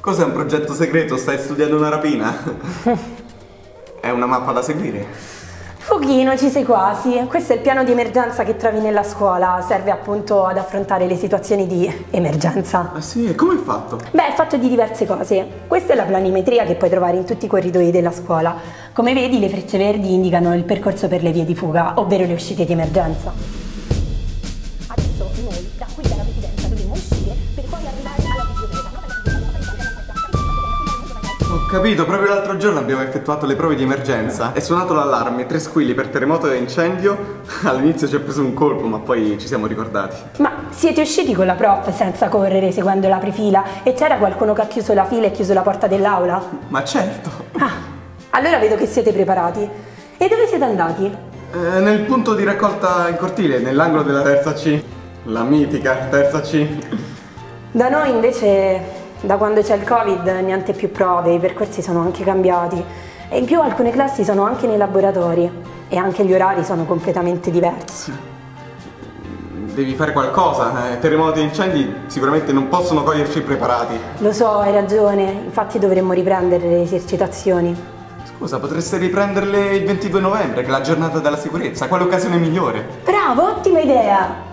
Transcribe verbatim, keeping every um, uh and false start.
Cos'è un progetto segreto? Stai studiando una rapina? È una mappa da seguire? Pochino, ci sei quasi. Questo è il piano di emergenza che trovi nella scuola, serve appunto ad affrontare le situazioni di emergenza. Ah sì? E come è fatto? Beh, è fatto di diverse cose. Questa è la planimetria che puoi trovare in tutti i corridoi della scuola. Come vedi, le frecce verdi indicano il percorso per le vie di fuga, ovvero le uscite di emergenza. Adesso noi da qui dalla presidenza dovremo uscire per poi arrivare alla biblioteca. Ho capito, proprio l'altro giorno abbiamo effettuato le prove di emergenza. È suonato l'allarme, tre squilli per terremoto e incendio. All'inizio ci ha preso un colpo, ma poi ci siamo ricordati. Ma siete usciti con la prof senza correre, seguendo la prefila? E c'era qualcuno che ha chiuso la fila e chiuso la porta dell'aula? Ma certo! Ah, allora vedo che siete preparati. E dove siete andati? Eh, nel punto di raccolta in cortile, nell'angolo della terza C. La mitica terza C. Da noi invece, da quando c'è il Covid, niente più prove, i percorsi sono anche cambiati. E in più alcune classi sono anche nei laboratori. E anche gli orari sono completamente diversi. Devi fare qualcosa, eh. Terremoti e incendi sicuramente non possono coglierci impreparati. Lo so, hai ragione, infatti dovremmo riprendere le esercitazioni. Scusa, potreste riprenderle il ventidue novembre, che è la giornata della sicurezza, quale occasione migliore? Bravo, ottima idea!